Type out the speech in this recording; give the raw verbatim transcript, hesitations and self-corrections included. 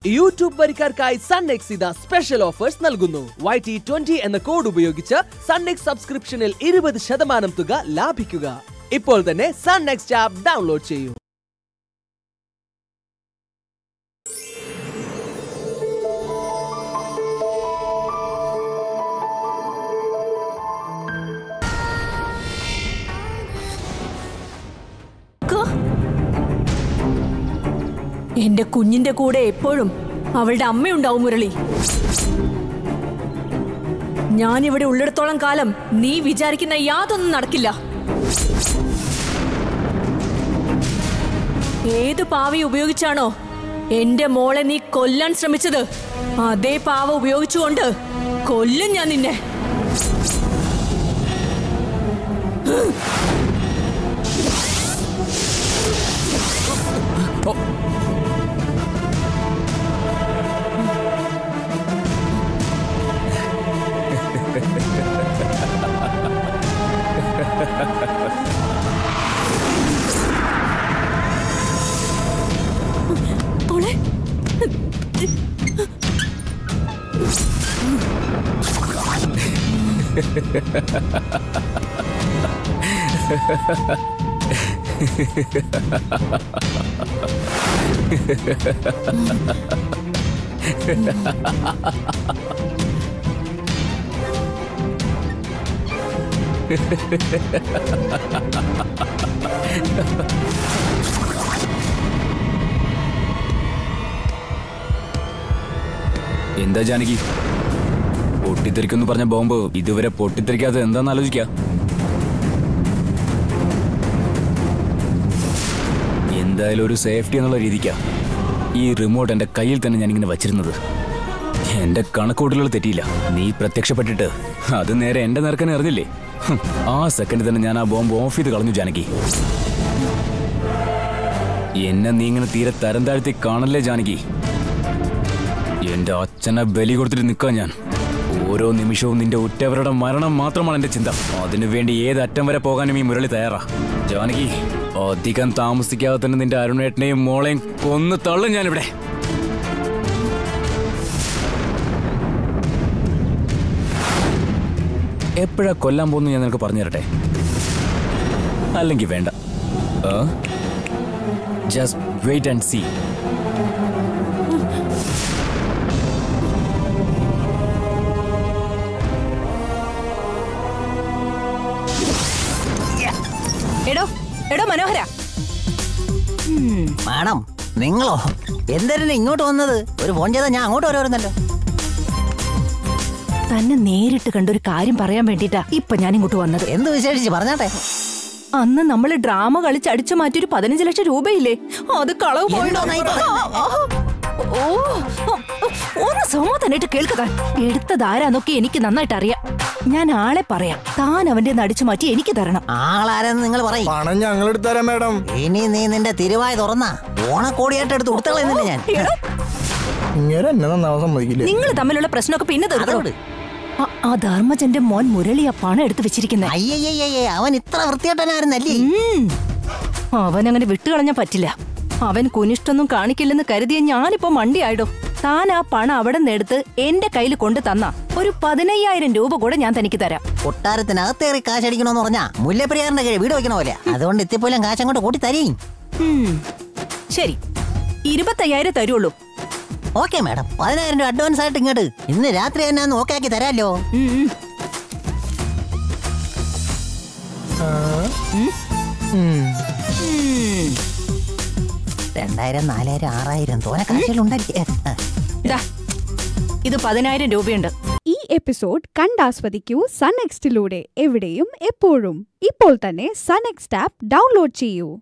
YouTube വരിക്കാർക്കായി Sun N X T special offers നൽകുന്നു. Y T twenty എന്ന code ഉപയോഗിച്ച് Sun N X സബ്സ്ക്രിപ്ഷനിൽ ഇരുപത് ശതമാനം തുക ലാഭിക്കുക. ഇപ്പോൾ തന്നെ Sun N X T app download ചെയ്യൂ. എന്റെ കുഞ്ഞിന്റെ കൂടെ എപ്പോഴും അവളുടെ അമ്മയുണ്ടാവും മുരളി. ഞാനിവിടെ ഉള്ളിടത്തോളം കാലം നീ വിചാരിക്കുന്ന യാതൊന്നും നടക്കില്ല. ഏത് പാവ ഉപയോഗിച്ചാണോ എന്റെ മോളെ നീ കൊല്ലാൻ ശ്രമിച്ചത്, അതേ പാവ ഉപയോഗിച്ചുകൊണ്ട് കൊല്ലും ഞാൻ നിന്നെ. എന്താ ജാനകി, പൊട്ടിത്തെറിക്കെന്ന് പറഞ്ഞ ബോംബ് ഇതുവരെ പൊട്ടിത്തെറിക്കാതെ എന്താന്ന് ആലോചിക്ക. എന്തായാലും ഒരു സേഫ്റ്റി എന്നുള്ള രീതിക്കാ ഈ റിമോട്ട് എന്റെ കയ്യിൽ തന്നെ ഞാനിങ്ങനെ വച്ചിരുന്നത്. എന്റെ കണക്കൂട്ടലുകൾ തെറ്റിയില്ല. നീ പ്രത്യക്ഷപ്പെട്ടിട്ട് അത് നേരെ എന്റെ നേർക്കനെ എറിഞ്ഞില്ലേ, ആ സെക്കൻഡ് തന്നെ ഞാൻ ആ ബോംബ് ഓഫ് ചെയ്ത് കളഞ്ഞു ജാനകി. എന്നെ നീ ഇങ്ങനെ തീരെ തരം താഴ്ത്തി കാണല്ലേ ജാനകി. എന്റെ അച്ഛനെ ബലി കൊടുത്തിട്ട് നിൽക്കാൻ ഞാൻ. ഓരോ നിമിഷവും നിന്റെ ഉറ്റവരുടെ മരണം മാത്രമാണ് എന്റെ ചിന്ത. അതിനുവേണ്ടി ഏതറ്റം വരെ പോകാനും ഈ മുരളി തയ്യാറാ. ജാനകി, അധികം താമസിക്കാതെ തന്നെ നിന്റെ അരുണേട്ടനെയും മോളെയും കൊന്നു തള്ളും ഞാനിവിടെ. എപ്പോഴാ കൊല്ലാൻ പോകുന്നു ഞാൻ നിനക്ക് പറഞ്ഞു തരട്ടെ, അല്ലെങ്കിൽ വേണ്ട. Just wait and see. എടോ എടോ മനോഹര. മാഡം, നിങ്ങളോ എന്തായിരുന്നു ഇങ്ങോട്ട് വന്നത്? ഒരു ഫോൺ ചെയ്താൽ ഞാൻ അങ്ങോട്ട് വരുമായിരുന്നല്ലോ. തന്നെ നേരിട്ട് കണ്ടൊരു കാര്യം പറയാൻ വേണ്ടിട്ടാ ഇപ്പൊ ഞാൻ ഇങ്ങോട്ട് വന്നത്. എന്ത് വിശേഷിച്ച് പറഞ്ഞാട്ടെ. അന്ന് നമ്മള് ഡ്രാമ കളിച്ച് അടിച്ചു മാറ്റിയൊരു പതിനഞ്ച് ലക്ഷം രൂപയില്ലേ, അത് കളവ് പോയിട്ടോ? ഓ, ഒന്ന് സമാധാനായിട്ട് കേൾക്കതാൻ. എടുത്തതാരാന്നൊക്കെ എനിക്ക് നന്നായിട്ട് അറിയാം. ഞാൻ ആളെ പറയാം, താൻ അവന്റെ നടിച്ചു മാറ്റി എനിക്ക് തരണം. ആളാരെന്ന് നിങ്ങൾ പറയും. പണം ഞങ്ങൾ എടുത്തരാം മാഡം. ഇനി നീ നിന്റെ തിരുവായ തുറന്ന ഓണക്കോടിയായിട്ട് എടുത്ത് കൊടുത്തളയുന്നില്ല ഞാൻ. ഇങ്ങനെ എന്നെ നന്നാവാൻ സമ്മതിക്കില്ല. നിങ്ങൾ തമ്മിലുള്ള പ്രശ്നമൊക്കെ പിന്നെ തീർത്തോട്. ആ ധർമ്മജന്റെ മോൻ മുരളി ആ പണം എടുത്ത് വെച്ചിരിക്കുന്നത്. അയ്യയ്യേ, അവൻ ഇത്ര വൃത്തിയായിട്ടനായിരുന്നല്ലേ. അവൻ അങ്ങനെ വിട്ടുകളഞ്ഞാ പറ്റില്ല. അവൻ കുനിഷ്ടൊന്നും കാണിക്കില്ലെന്ന് കരുതിയ ഞാനിപ്പോ മണ്ടിയായിടോ. താൻ ആ പണം അവിടെ നിന്നെടുത്ത് എന്റെ കയ്യിൽ കൊണ്ടു തന്ന ഒരു പതിനയ്യായിരം രൂപ കൂടെ ഞാൻ തനിക്ക് തരാം. കൊട്ടാരത്തിനകത്തേറി കാശടിക്കണോന്ന് പറഞ്ഞാ മുല്ലപ്പെരിയാറിന്റെ കീഴിൽ വീട് വെക്കണ പോലെ. അതുകൊണ്ട് എത്തിപ്പോലും കാശ് അങ്ങോട്ട് കൂട്ടി തരീ. ശരി, ഇരുപത്തയ്യായിരം തരുള്ളൂ. ഓക്കെ മാഡം, പതിനായിരം രൂപ അഡ്വാൻസ് ആയിട്ട് ഇങ്ങോട്ട് ഇന്ന് രാത്രി തന്നെ ഒന്ന് ഓക്കെ ആക്കി തരാമല്ലോ. രണ്ടായിരം നാലായിരം ആറായിരം തോനെ കാശിലുണ്ടല്ലേ. ഇത് പതിനായിരം രൂപയുണ്ട്. ഈ എപ്പിസോഡ് കണ്ടാസ്വദിക്കൂ സൺ നെക്സ്റ്റിലൂടെ എവിടെയും എപ്പോഴും. ഇപ്പോൾ തന്നെ സൺ നെക്സ്റ്റ് ആപ്പ് ഡൗൺലോഡ് ചെയ്യൂ.